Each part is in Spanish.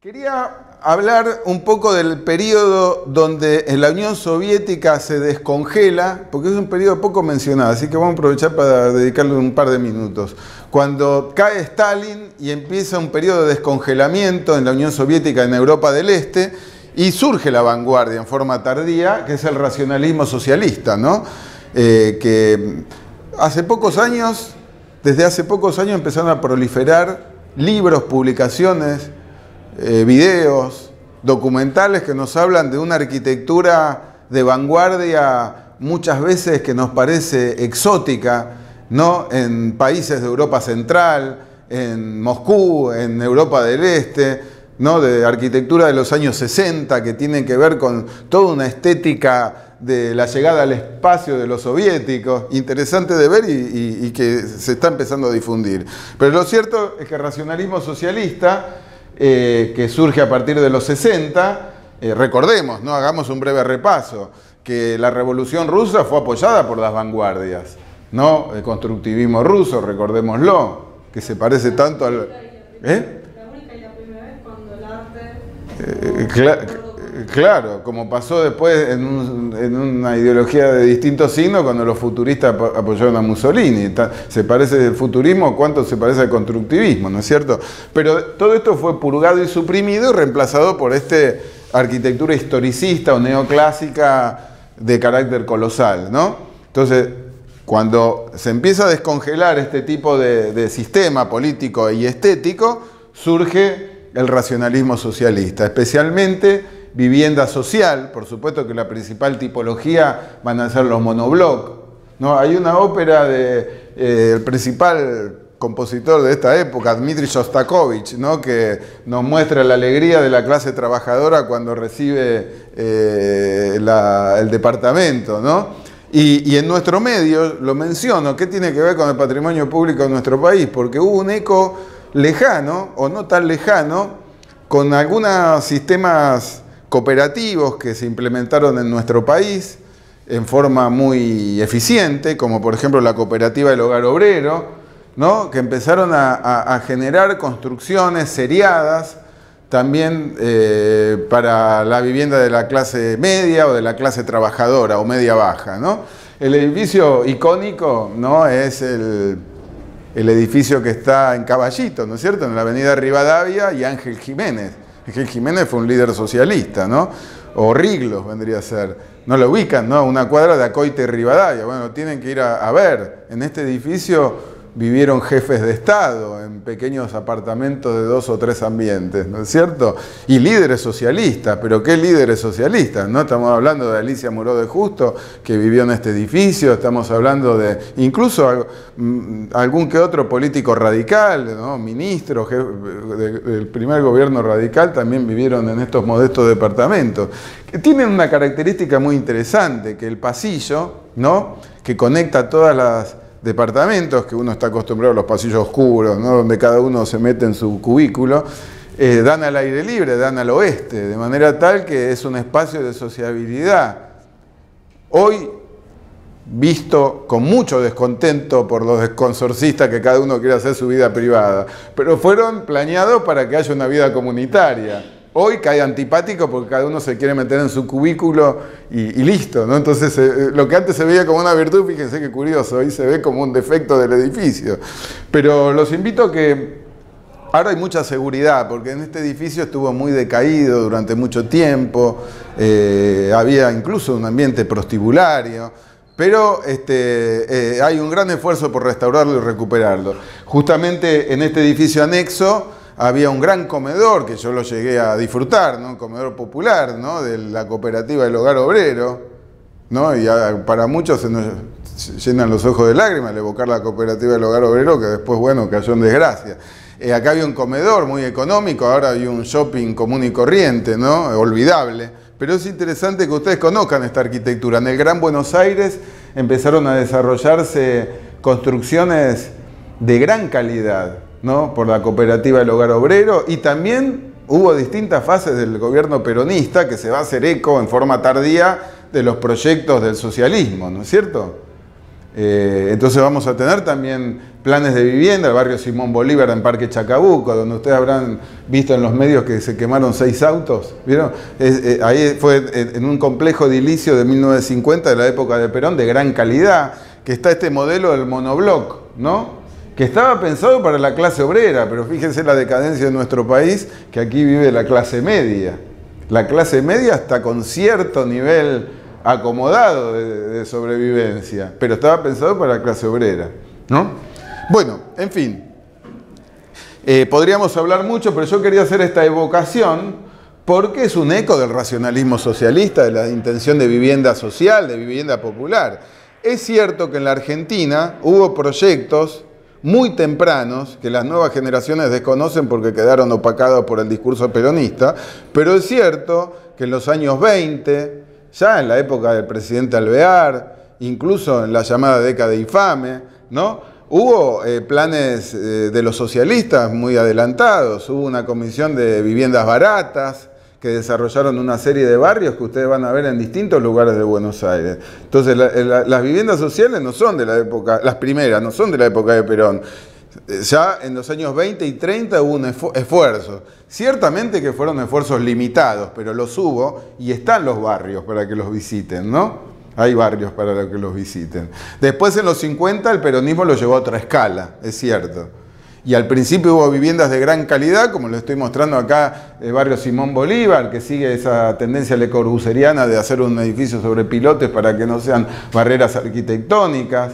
Quería hablar un poco del periodo donde en la Unión Soviética se descongela, porque es un periodo poco mencionado, así que vamos a aprovechar para dedicarle un par de minutos. Cuando cae Stalin y empieza un periodo de descongelamiento en la Unión Soviética, en Europa del Este, y surge la vanguardia en forma tardía, que es el racionalismo socialista, ¿no? Que hace pocos años, desde hace pocos años empezaron a proliferar libros, publicaciones, videos, documentales que nos hablan de una arquitectura de vanguardia muchas veces que nos parece exótica, ¿no? En países de Europa Central, en Moscú, en Europa del Este, ¿no? De arquitectura de los años 60 que tienen que ver con toda una estética de la llegada al espacio de los soviéticos, interesante de ver y que se está empezando a difundir. Pero lo cierto es que el racionalismo socialista, que surge a partir de los 60, recordemos, ¿no? Hagamos un breve repaso, que la Revolución Rusa fue apoyada por las vanguardias, ¿no? El constructivismo ruso, recordémoslo, que se parece tanto al... La única y la primera vez cuando el arte... Claro, como pasó después en una ideología de distintos signos cuando los futuristas apoyaron a Mussolini. Se parece el futurismo, ¿cuánto se parece al constructivismo? ¿No es cierto? Pero todo esto fue purgado y suprimido y reemplazado por esta arquitectura historicista o neoclásica de carácter colosal, ¿no? Entonces, cuando se empieza a descongelar este tipo de sistema político y estético, surge el racionalismo socialista, especialmente vivienda social. Por supuesto que la principal tipología van a ser los monobloc, ¿no? Hay una ópera del principal compositor de esta época, Dmitri Shostakovich, ¿no? Que nos muestra la alegría de la clase trabajadora cuando recibe el departamento, ¿no? Y en nuestro medio, lo menciono, ¿qué tiene que ver con el patrimonio público de nuestro país? Porque hubo un eco lejano, o no tan lejano, con algunos sistemas cooperativos que se implementaron en nuestro país en forma muy eficiente, como por ejemplo la cooperativa del Hogar Obrero, ¿no? Que empezaron a generar construcciones seriadas también para la vivienda de la clase media o de la clase trabajadora o media baja, ¿no? El edificio icónico, ¿no? Es el edificio que está en Caballito, ¿no es cierto? En la avenida Rivadavia y Ángel Jiménez. Ángel Jiménez fue un líder socialista, ¿no? O Riglos vendría a ser. No lo ubican, ¿no? Una cuadra de Acoite y Rivadavia. Bueno, tienen que ir a ver. En este edificio vivieron jefes de Estado en pequeños apartamentos de 2 o 3 ambientes, ¿no es cierto? Y líderes socialistas, pero ¿qué líderes socialistas? ¿No? Estamos hablando de Alicia Moró de Justo, que vivió en este edificio, estamos hablando de incluso algún que otro político radical, ¿no? Ministro del primer gobierno radical también vivieron en estos modestos departamentos, que tienen una característica muy interesante, que el pasillo, ¿no? Que conecta todas las departamentos, que uno está acostumbrado a los pasillos oscuros, ¿no? Donde cada uno se mete en su cubículo, dan al aire libre, dan al oeste, de manera tal que es un espacio de sociabilidad. Hoy, visto con mucho descontento por los consorcistas que cada uno quiere hacer su vida privada, pero fueron planeados para que haya una vida comunitaria. Hoy cae antipático porque cada uno se quiere meter en su cubículo y listo, ¿no? Entonces, lo que antes se veía como una virtud, fíjense qué curioso, hoy se ve como un defecto del edificio. Pero los invito a que... Ahora hay mucha seguridad, porque en este edificio estuvo muy decaído durante mucho tiempo, había incluso un ambiente prostibulario, pero hay un gran esfuerzo por restaurarlo y recuperarlo. Justamente en este edificio anexo había un gran comedor, que yo lo llegué a disfrutar, ¿no? Un comedor popular, ¿no? De la cooperativa del Hogar Obrero, ¿no? Y para muchos se nos llenan los ojos de lágrimas al evocar la cooperativa del Hogar Obrero, que después, bueno, cayó en desgracia. Acá había un comedor muy económico, ahora hay un shopping común y corriente, ¿no? Olvidable. Pero es interesante que ustedes conozcan esta arquitectura. En el Gran Buenos Aires empezaron a desarrollarse construcciones de gran calidad, ¿no? Por la cooperativa del Hogar Obrero, y también hubo distintas fases del gobierno peronista que se va a hacer eco en forma tardía de los proyectos del socialismo, ¿no es cierto? Entonces vamos a tener también planes de vivienda, el barrio Simón Bolívar en Parque Chacabuco, donde ustedes habrán visto en los medios que se quemaron 6 autos, ¿vieron? Ahí fue en un complejo edilicio de 1950, de la época de Perón, de gran calidad, que está este modelo del monobloc, ¿no? Que estaba pensado para la clase obrera, pero fíjense la decadencia de nuestro país, que aquí vive la clase media. La clase media está con cierto nivel acomodado de sobrevivencia, pero estaba pensado para la clase obrera, ¿no? Bueno, en fin, podríamos hablar mucho, pero yo quería hacer esta evocación porque es un eco del racionalismo socialista, de la intención de vivienda social, de vivienda popular. Es cierto que en la Argentina hubo proyectos muy tempranos, que las nuevas generaciones desconocen porque quedaron opacados por el discurso peronista, pero es cierto que en los años 20, ya en la época del presidente Alvear, incluso en la llamada década infame, ¿no? Hubo planes de los socialistas muy adelantados, hubo una comisión de viviendas baratas, que desarrollaron una serie de barrios que ustedes van a ver en distintos lugares de Buenos Aires. Entonces, las viviendas sociales no son de la época, las primeras, no son de la época de Perón. Ya en los años 20 y 30 hubo un esfuerzo. Ciertamente que fueron esfuerzos limitados, pero los hubo y están los barrios para que los visiten, ¿no? Hay barrios para que los visiten. Después, en los 50, el peronismo lo llevó a otra escala, es cierto. Y al principio hubo viviendas de gran calidad, como lo estoy mostrando acá, el barrio Simón Bolívar, que sigue esa tendencia le corbuseriana de hacer un edificio sobre pilotes para que no sean barreras arquitectónicas.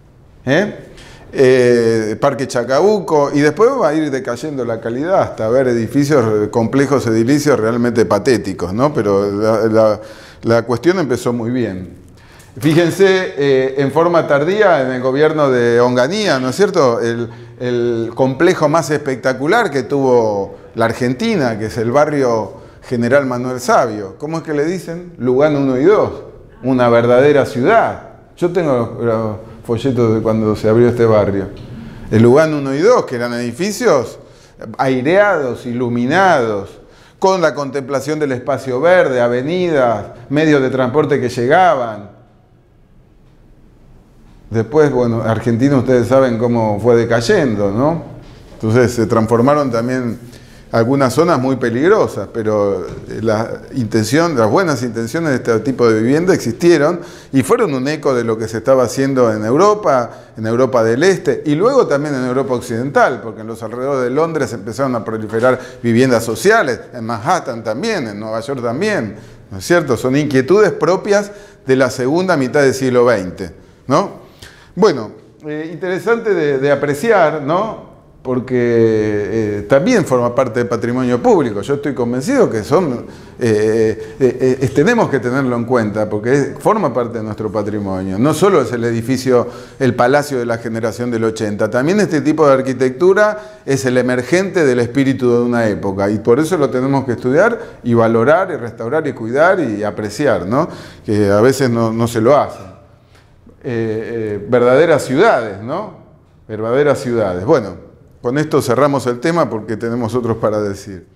Parque Chacabuco, y después va a ir decayendo la calidad hasta ver edificios, complejos edilicios realmente patéticos, ¿no? Pero la cuestión empezó muy bien. Fíjense, en forma tardía, en el gobierno de Onganía, ¿no es cierto?, el complejo más espectacular que tuvo la Argentina, que es el barrio General Manuel Savio. ¿Cómo es que le dicen? Lugano 1 y 2, una verdadera ciudad. Yo tengo los folletos de cuando se abrió este barrio. El Lugano 1 y 2, que eran edificios aireados, iluminados, con la contemplación del espacio verde, avenidas, medios de transporte que llegaban. Después, bueno, Argentina ustedes saben cómo fue decayendo, ¿no? Entonces se transformaron también algunas zonas muy peligrosas, pero las buenas intenciones de este tipo de vivienda existieron y fueron un eco de lo que se estaba haciendo en Europa del Este y luego también en Europa Occidental, porque en los alrededores de Londres empezaron a proliferar viviendas sociales, en Manhattan también, en Nueva York también, ¿no es cierto? Son inquietudes propias de la segunda mitad del siglo XX, ¿no? Bueno, interesante de apreciar, ¿no? Porque también forma parte del patrimonio público. Yo estoy convencido que tenemos que tenerlo en cuenta, porque forma parte de nuestro patrimonio. No solo es el edificio, el palacio de la generación del 80, también este tipo de arquitectura es el emergente del espíritu de una época, y por eso lo tenemos que estudiar y valorar y restaurar y cuidar y apreciar, ¿no? Que a veces no se lo hacen. Verdaderas ciudades, ¿no? Verdaderas ciudades. Bueno, con esto cerramos el tema porque tenemos otros para decir.